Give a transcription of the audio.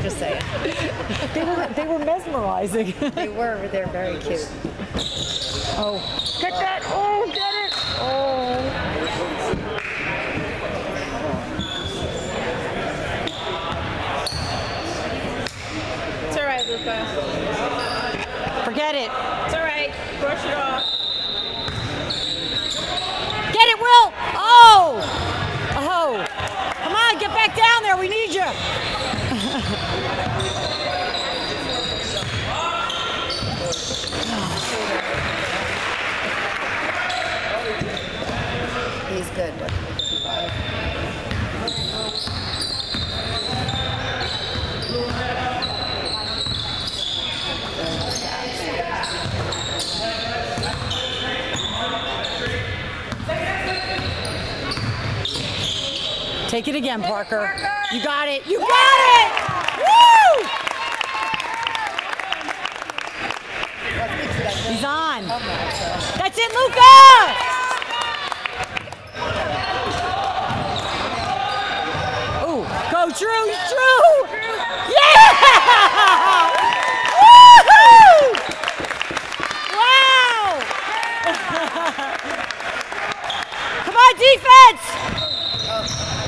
Just saying. They were mesmerizing. They were. They're very cute. Oh, get that! Oh, get it! Oh. It's all right, Luca. Forget it. It's all right. Brush it off. Get it, Will! Oh! Oh! Come on, get back down there. We need you. He's good. Take it again, Parker. You got it. You got it! Woo! He's on. That's it, Luca! Ooh, go Drew! Drew! Yeah! Woohoo! Wow! Come on, defense!